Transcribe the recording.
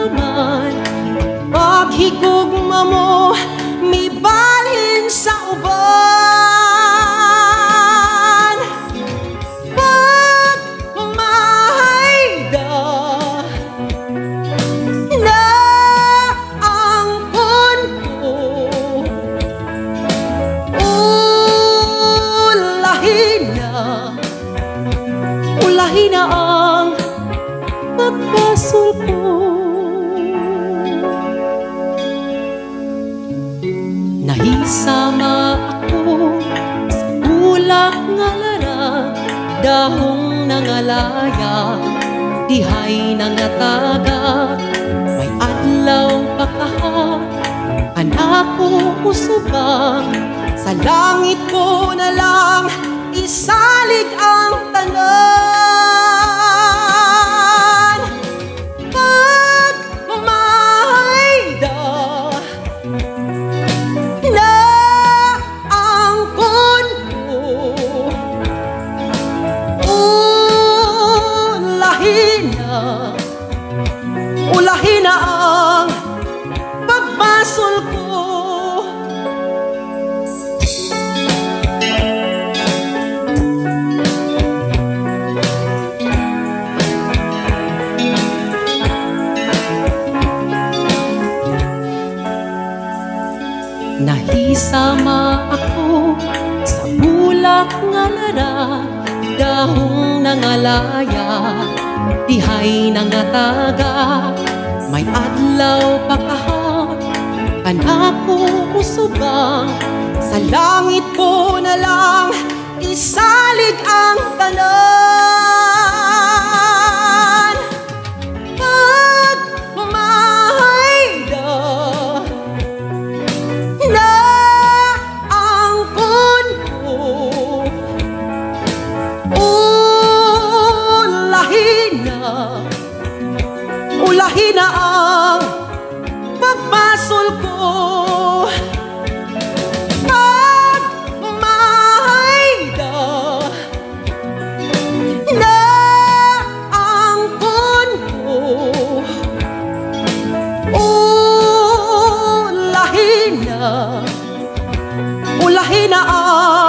man, paghigugma mo may balhin sa uban. Pagmahayda na angkon ko, ulahin na ang pagpasol ko. Nahisama ako sa ulak nga larang, dahong nangalaya, dihay nangataga. May adlaw pa kaha, anak ko usubang, sa langit ko na lang isalig ang tanan. Pagmahayda na angkon ko, ulahin na ang pagbasol ko. Nahisama ako sa bulak nga lara, dahong nangalaya, dihay nangataga. May adlaw pa kaha, anak ko usubang, sa langit ko na lang isalig ang tanan. Pagmahayda na angkon ko, ulahin na ang pagpasol ko. Pagmahayda na angkon ko, ulahin na ang